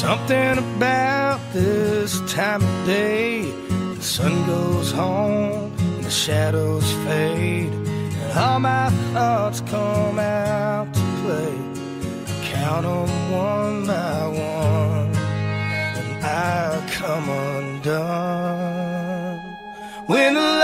Something about this time of day, the sun goes home and the shadows fade, and all my thoughts come out to play. I count them one by one, and I come undone. When the